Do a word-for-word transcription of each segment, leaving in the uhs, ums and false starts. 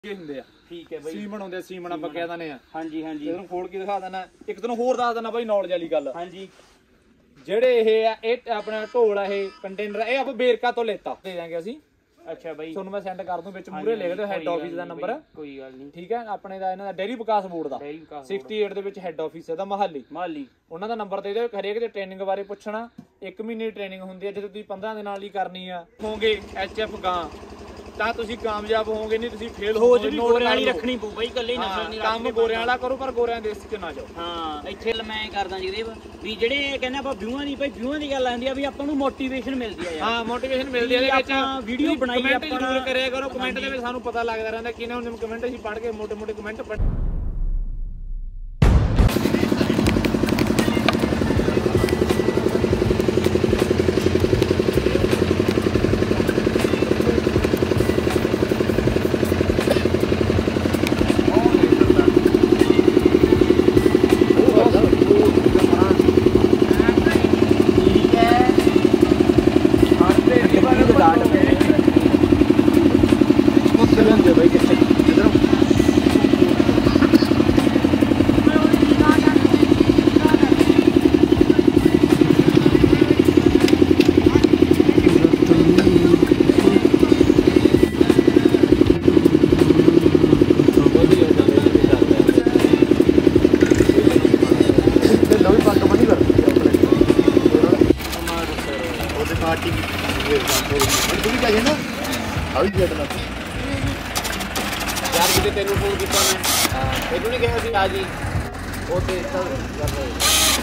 ठीक है भाई सीमन होंदे सीमन ਆਪਾਂ ਕਹਿ ਦਿੰਦੇ ਆ। ਹਾਂਜੀ ਹਾਂਜੀ ਤੈਨੂੰ ਖੋਲ ਕੇ ਦਿਖਾ ਦਿੰਦਾ। ਇੱਕ ਤੈਨੂੰ ਹੋਰ ਦੱਸ ਦਿੰਦਾ ਬਾਈ ਨੌਲੇਜ ਵਾਲੀ ਗੱਲ। ਹਾਂਜੀ ਜਿਹੜੇ ਇਹ ਆ ਇਹ ਆਪਣਾ ਢੋਲ ਆ ਇਹ ਕੰਟੇਨਰ ਇਹ ਆਪਾਂ ਬੇਰਕਾ ਤੋਂ ਲੈਤਾ ਦੇ ਦਾਂਗੇ ਅਸੀਂ। ਅੱਛਾ ਬਾਈ ਤੁਹਾਨੂੰ ਮੈਂ ਸੈਂਡ ਕਰ ਦੂੰ ਵਿੱਚ ਮੂਰੇ ਲਿਖ ਦਿਓ ਹੈਡ ਆਫਿਸ ਦਾ ਨੰਬਰ। ਕੋਈ ਗੱਲ ਨਹੀਂ ਠੀਕ ਹੈ ਆਪਣੇ ਦਾ ਇਹਨਾਂ ਦਾ ਡੇਰੀ ਵਿਕਾਸ ਬੋਰਡ ਦਾ ਅੜਸਠ ਦੇ ਵਿੱਚ ਹੈਡ ਆਫਿਸ ਇਹਦਾ ਮਹਾਲੀ ਮਹਾਲੀ ਉਹਨਾਂ ਦਾ ਨੰਬਰ ਦੇ ਦਿਓ। ਹਰੇਕ ਦੇ ਟ੍ਰੇਨਿੰਗ ਬਾਰੇ ਪੁੱਛਣਾ। ਇੱਕ ਮਹੀਨੇ ਦੀ ਟ੍ਰੇਨਿੰਗ ਹੁੰਦੀ ਹੈ। ਜਦੋਂ ਤੁਸੀਂ ਪੰਦਰਾਂ ਦਿਨਾਂ ਲਈ ਕਰਨੀ ਆ ਹੋਗੇ ਐਚ ਐਫ ਗਾਂ ਤਾਂ ਤੁਸੀਂ ਕਾਮਯਾਬ ਹੋਵੋਗੇ ਨਹੀਂ ਤੁਸੀਂ ਫੇਲ ਹੋ ਜਾਓਗੇ। ਗੋਰਿਆਂ ਵਾਲੀ ਰੱਖਣੀ ਪਊ ਬਾਈ ਇਕੱਲੇ ਨਸਲ ਨਹੀਂ ਕੰਮ ਗੋਰਿਆਂ ਵਾਲਾ ਕਰੋ ਪਰ ਗੋਰਿਆਂ ਦੇ ਇਸ ਚ ਨਾ ਜਾਓ। ਹਾਂ ਇੱਥੇ ਮੈਂ ਕਰਦਾ ਜਿਹਦੇ ਵੀ ਜਿਹੜੇ ਕਹਿੰਦੇ ਆਪਾਂ ਵਿਊਆਂ ਦੀ ਭਾਈ ਵਿਊਆਂ ਦੀ ਗੱਲ ਆਉਂਦੀ ਆ ਵੀ ਆਪਾਂ ਨੂੰ ਮੋਟੀਵੇਸ਼ਨ ਮਿਲਦੀ ਆ ਯਾਰ। ਹਾਂ ਮੋਟੀਵੇਸ਼ਨ ਮਿਲਦੀ ਆ। ਇਹਦੇ ਵਿੱਚ ਵੀਡੀਓ ਬਣਾਈ ਆਪਾਂ ਜ਼ਰੂਰ ਕਰਿਆ ਕਰੋ। ਕਮੈਂਟ ਦੇ ਵਿੱਚ ਸਾਨੂੰ ਪਤਾ ਲੱਗਦਾ ਰਹਿੰਦਾ ਕਿਹਨੇ ਹੁਣ ਕਮੈਂਟ ਅਸੀਂ ਪੜ੍ਹ ਕੇ ਮੋਟੇ ਮੋਟੇ ਕਮੈਂਟ ਪੜ੍ਹ यार कितने तेनू फोन किया मैं तेनू नहीं कहा सी आज ही वो ते सब कर रहे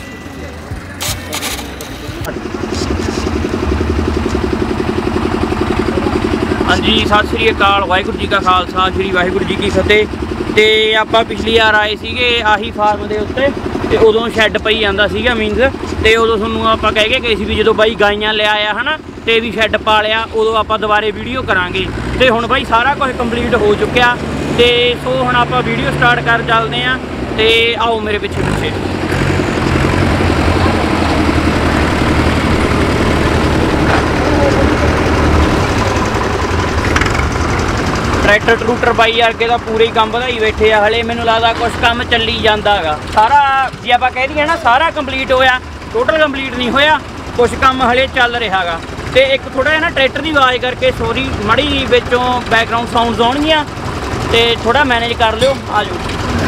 हाँ जी सत श्री अकाल वाहिगुरू जी का खालसा श्री वाहिगुरू जी की फतेह। तो आप पिछली बार आए थे आही फार्म के उत्ते तो उदों शैड पई जाता सीगा मीनस तो उदों थोनू आप कह के गए सी भी जो बाई गाइयां ले आया है ना तो भी शैड पा लिया उदों आप दोबारे वीडियो करांगे। तो हुण बाई सारा कुछ कंप्लीट हो चुकिया तो सो हुण आप वीडियो स्टार्ट कर चलते हैं। तो आओ मेरे पिछे पिछे ट्रैक्टर ट्रूटर बाई अगे तो पूरे ही काम बढ़ाई बैठे आ। हले मैनूं लगदा कुछ काम चली जाता है सारा जे आप कह दीए ना सारा कंप्लीट होया टोटल कंप्लीट नहीं होया कुछ काम हले चल रहा है। तो एक थोड़ा जिहा ना ट्रैक्टर की आवाज़ करके सॉरी मड़ी विचों बैकग्राउंड साउंड्स आउणगियां तो थोड़ा मैनेज कर लियो आ जाओ।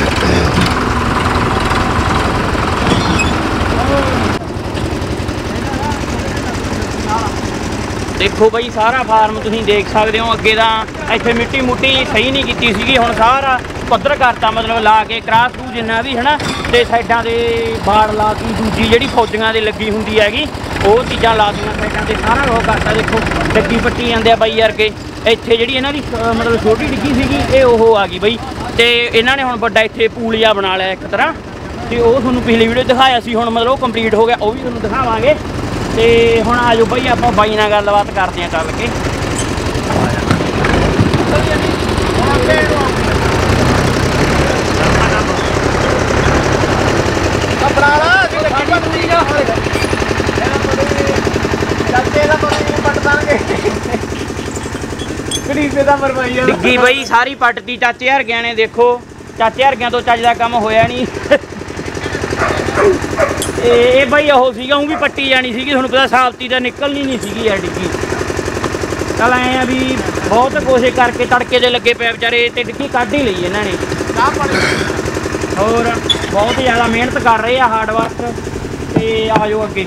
देखो बई सारा फार्म तुसीं देख सकते हो अगे दा इत्थे मिट्टी मुट्टी सही नहीं की सी हुण सारा पद्धर करता मतलब ला के क्रास क्रू जिन्ना भी है ना तो साइडा से बाड़ ला दी दूजी जी फौजियां दे लगी हुंदी हैगी वो चीज़ां ला दियां साइडा से सारा कुछ करता। देखो डग्गी पट्टी जांदे बई अरगे इत्थे जिहड़ी इन्हां दी मतलब छोटी डिग्गी सीगी ये ओह आ गई बई तो इन्हां ने हुण वड्डा इत्थे पूल जिहा बना लिया एक तरह तो वो तुहानूं पिछली वीडियो दिखाया सी हुण मतलब कंप्लीट हो गया वो भी तुहानूं दिखावांगे। तो हुण आ जाओ बई आपां बाई नाल गलबात करदे हां चल के। डिग्गी बई सारी पटती चाचे हरगिया ने। देखो चाचे हरगिया तो चज का काम होया नहीं ये बई ओह सीगा ऊँ भी पट्टी जानी सी थोड़ा पता साबती तो निकलनी नहीं सी यार डिग्गी। चल आए आ भी बहुत कोशिश करके तड़के दे लगे पे बेचारे तो डिग्गी कढ़ ही ली इन्होंने और बहुत ज़्यादा मेहनत कर रहे हैं हार्ड वर्क। तो आ जाओ अगे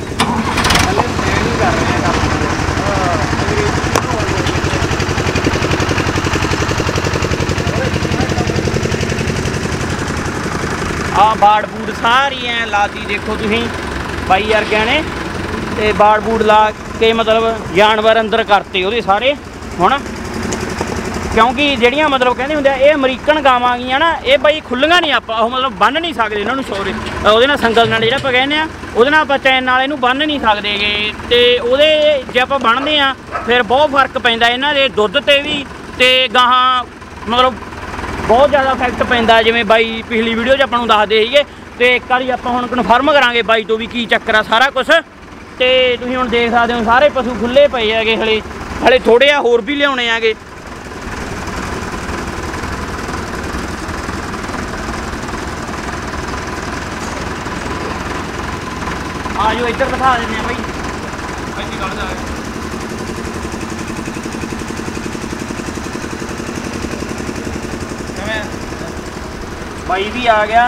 आ बाड़ बूड़ सारी ऐ लाती देखो तुसीं बाई अरगिया ने ते बाड़ बूड़ ला के मतलब जानवर अंदर करते वो सारे हुण क्योंकि जड़ियाँ मतलब कहते होंगे ये अमरीकन गावां गियां ना ये बई खुल्लियां नहीं आप मतलब बन नहीं सकते इन्होंने सॉरी वो संगल नाल जिहड़ा आपां कहने वो आप चैन नाल इहनूं बन नहीं सकते तो वो जे आप बनते हैं फिर बहुत फर्क पैंदा इन्हां दे दुध ते भी ते गाहां मतलब बहुत ज़्यादा इफैक्ट पैंदा जिवें बाई पिछली वीडियो च आपां नूं दसदे सीगे तो एक बारी आपां हुण कन्फर्म करांगे बाई तो भी की चक्कर आ सारा कुछ। तो तुसीं हुण देख सकते हो सारे पशु खुले पे है हले हले थोड़े आ होर भी लियाने आगे। ਆਜੋ ਇੱਧਰ ਦਿਖਾ ਦਿੰਦੇ ਆ ਬਾਈ। ਇੱਥੇ ਕੱਢ ਜਾ ਕਿਵੇਂ ਬਾਈ ਵੀ ਆ ਗਿਆ।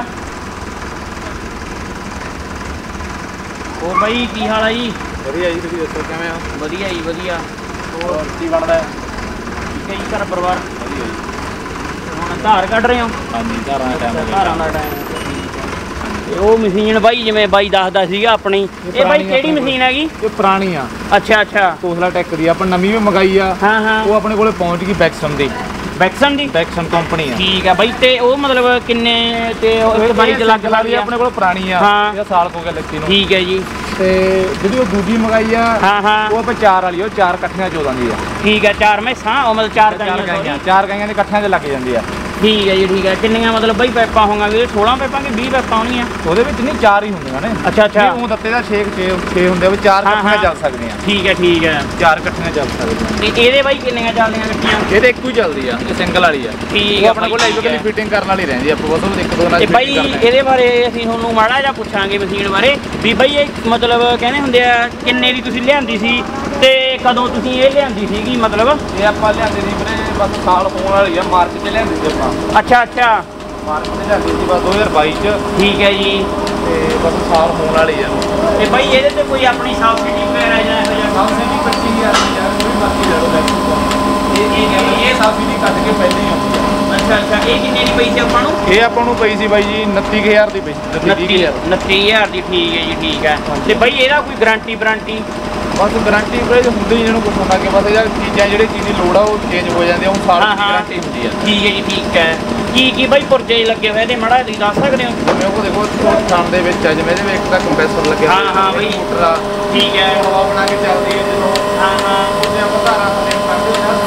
ਹੋਰ ਬਾਈ ਕੀ ਹਾਲ ਆ ਜੀ? ਵਧੀਆ ਜੀ, ਤੁਸੀਂ ਦੱਸੋ ਕਿਵੇਂ ਹੋ? ਵਧੀਆ ਜੀ ਵਧੀਆ। ਹੋਰ ਕੀ ਬਣਦਾ? ਠੀਕ ਹੈ ਜੀ, ਘਰ ਪਰਿਵਾਰ ਵਧੀਆ ਜੀ। ਹੁਣ ਧਾਰ ਕੱਢ ਰਹੇ ਹੋ? ਹਾਂਜੀ, ਧਾਰਾਂ ਦਾ ਟਾਈਮ ਧਾਰਾਂ ਦਾ ਟਾਈਮ। ਤੇ ਉਹ ਮਸ਼ੀਨ ਬਾਈ ਜਿਵੇਂ ਬਾਈ ਦੱਸਦਾ ਸੀਗਾ ਆਪਣੀ, ਇਹ ਬਾਈ ਕਿਹੜੀ ਮਸ਼ੀਨ ਹੈਗੀ? ਇਹ ਪੁਰਾਣੀ ਆ। ਅੱਛਾ ਅੱਛਾ। ਕੋਸਲਾ ਟੈਕ ਦੀ ਆਪਾਂ ਨਵੀਂ ਵੀ ਮੰਗਾਈ ਆ। ਹਾਂ ਹਾਂ। ਉਹ ਆਪਣੇ ਕੋਲੇ ਪਹੁੰਚ ਗਈ ਬੈਕਸਨ ਦੀ। ਬੈਕਸਨ ਦੀ? ਬੈਕਸਨ ਕੰਪਨੀ ਆ। ਠੀਕ ਆ ਬਾਈ। ਤੇ ਉਹ ਮਤਲਬ ਕਿੰਨੇ ਤੇ ਇੱਕ ਵਾਰੀ ਚ ਲੱਗ ਲੱਗ ਆਪਣੇ ਕੋਲ ਪੁਰਾਣੀ ਆ। ਹਾਂ। ਇਹਦਾ ਸਾਲ ਹੋ ਗਿਆ ਲੱਗੀ ਨੂੰ। ਠੀਕ ਹੈ ਜੀ। ਤੇ ਜਿਹੜੀ ਉਹ ਦੂਜੀ ਮੰਗਾਈ ਆ, ਹਾਂ ਹਾਂ, ਉਹ ਆਪਾਂ ਚਾਰ ਵਾਲੀ ਉਹ ਚਾਰ ਇਕੱਠੀਆਂ ਚੌਦਾਂ ਦੀ ਆ। ਠੀਕ ਹੈ। ਚਾਰ ਮੈਸਾਂ ਉਹ ਮਤਲਬ ਚਾਰ ਚਾਰ ਗਾਈਆਂ? ਗਾਈਆਂ ਚਾਰ ਗਾਈਆਂ ਦੇ ਇਕੱਠਿਆਂ 'ਚ ਲੱਗ ਜਾਂਦੀ ਆ। ਠੀਕ ਹੈ ਜੀ ਠੀਕ ਹੈ। ਕਿੰਨੀਆਂ ਮਤਲਬ ਬਾਈ ਪੈਪਾਂ ਹੋਣਗੀਆਂ ਵੀਰੇ? ਸੋਲਾਂ ਪੈਪਾਂ ਕਿ ਵੀਹ ਪੈਪਾਂ ਹੋਣਗੀਆਂ? ਉਹਦੇ ਵਿੱਚ ਨਹੀਂ ਚਾਰ ਹੀ ਹੁੰਦੀਆਂ ਨੇ। ਅੱਛਾ ਅੱਛਾ। ਉਹ ਦਿੱਤੇ ਦਾ ਛੇ ਛੇ ਹੁੰਦੇ ਆ ਵੀ ਚਾਰ ਇਕੱਠੀਆਂ ਚੱਲ ਸਕਦੀਆਂ। ਠੀਕ ਹੈ ਠੀਕ ਹੈ। ਚਾਰ ਇਕੱਠੀਆਂ ਚੱਲ ਸਕਦੀਆਂ। ਤੇ ਇਹਦੇ ਬਾਈ ਕਿੰਨੀਆਂ ਚੱਲਦੀਆਂ ਇਕੱਠੀਆਂ? ਇਹਦੇ ਇੱਕੋ ਹੀ ਚੱਲਦੀ ਆ, ਇਹ ਸਿੰਗਲ ਵਾਲੀ ਆ। ਠੀਕ ਉਹ ਹੈ। ਆਪਣੇ ਕੋਲ ਆਈਵੀਕਲੀ ਫਿਟਿੰਗ ਕਰਨ ਵਾਲੀ ਰਹਿੰਦੀ ਆ। ਆਪਾਂ ਬਸ ਇੱਕ ਦੋ ਨਾਲ ਤੇ ਬਾਈ ਇਹਦੇ ਬਾਰੇ ਅਸੀਂ ਤੁਹਾਨੂੰ ਮਾੜਾ ਜਿਹਾ ਪੁੱਛਾਂਗੇ ਮਸ਼ੀਨ ਬਾਰੇ ਵੀ ਬਾਈ ਇਹ ਮਤਲਬ ਕਹਿੰਦੇ ਹੁੰਦੇ ਆ ਕਿੰਨੇ ਦੀ ਤੁਸੀਂ ਲਿਆਂਦੀ ਸੀ ਤੇ ਕਦੋਂ ਤੁਸੀਂ ਇਹ ਲਿਆਂਦੀ ਸੀਗੀ? ਮਤਲਬ ਇਹ ਆਪਾਂ ਲਿਆਂਦੇ ਸੀ ਵੀਰੇ ਬਸ ਸਾਲ ਹੋਣ ਵਾਲੀ ਆ। ਮਾਰਚ 'ਚ ਲਿਆਂਦੀ ਸੀ ਆਪਾਂ। ਅੱਛਾ ਅੱਛਾ। ਮਾਰਚ 'ਚ ਲਿਆਂਦੀ ਸੀ ਬਸ ਦੋ ਹਜ਼ਾਰ ਬਾਈ 'ਚ। ਠੀਕ ਹੈ ਜੀ। ਤੇ ਬਸ ਸਾਲ ਹੋਣ ਵਾਲੀ ਆ। ਤੇ ਬਾਈ ਇਹਦੇ ਤੇ ਕੋਈ ਆਪਣੀ ਸਬਸਿਡੀ ਵਗੈਰਾ ਜਾਂ ਇਹੋ ਜਿਹਾ? ਸਬਸਿਡੀ ਪੱਚੀ ਹਜ਼ਾਰ ਦੀ ਆ, ਕੋਈ ਮਰਜ਼ੀ ਲੈ ਲਓ ਲੈ ਕੇ। ਇਹ ਇਹ ਇਹ ਸਬਸਿਡੀ ਕੱਟ ਕੇ ਪਹਿਲਾਂ ਹੀ ਆਉਂਦੀ ਆ। ਅੱਛਾ ਅੱਛਾ। ਇਹ ਕਿੰਨੇ ਦੀ ਪਈ ਸੀ ਆਪਾਂ ਨੂੰ? ਇਹ ਆਪਾਂ ਨੂੰ ਪਈ ਸੀ ਬਾਈ ਜੀ ਉਨੱਤੀ ਕੁ ਹਜ਼ਾਰ ਦੀ ਪਈ ਸੀ। ਉਨੱਤੀ ਹਜ਼ਾਰ ਦੀ। ਠੀਕ ਹੈ ਜੀ ਠੀਕ ਹੈ। ਤੇ ਬਾਈ ਇਹਦਾ ਕੋਈ ਗਾਰੰਟੀ ਵਾਰੰਟੀ? ਬਸ ਗਾਰੰਟੀ ਵੀਰੇ ਹੁੰਦੀ ਜਿਹਨੂੰ ਕੁਝ ਹੁੰਦਾ ਕਿ ਬਸ ਯਾਰ ਚੀਜ਼ਾਂ ਜਿਹੜੇ ਚੀਜ਼ ਦੀ ਲੋੜ ਆ ਉਹ ਚੇਂਜ ਹੋ ਜਾਂਦੀ ਆ। ਉਹ ਸਾਲ ਦੀ ਗਾਰੰਟੀ ਹੁੰਦੀ ਆ। ਠੀਕ ਹੈ ਜੀ ਠੀਕ ਹੈ। ਕੀ ਕੀ ਬਾਈ ਪੁਰਜੇ ਲੱਗੇ ਹੋਏ ਇਹਦੇ ਮਾੜਾ ਤੁਸੀਂ ਦੱਸ ਸਕਦੇ ਹੋ? ਜਿਵੇਂ ਉਹ ਦੇਖੋ ਥਾਣ ਦੇ ਵਿੱਚ ਆ, ਜਿਵੇਂ ਇਹਦੇ ਵਿੱਚ ਇੱਕ ਤਾਂ ਕੰਪਰੈਸਰ ਲੱਗਿਆ ਹਾਂ ਹਾਂ ਬਾਈ। ਮੋਟਰ ਆ। ਠੀਕ ਹੈ। ਹਵਾ ਬਣਾ ਕੇ ਚੱਲਦੀ ਹੈ ਜਦੋਂ। ਹਾਂ ਹਾਂ। ਉਹਦੇ ਆਪਾਂ ਧਾਰਾਂ ਥੱਲੇ ਕੱਢਦੇ ਆ।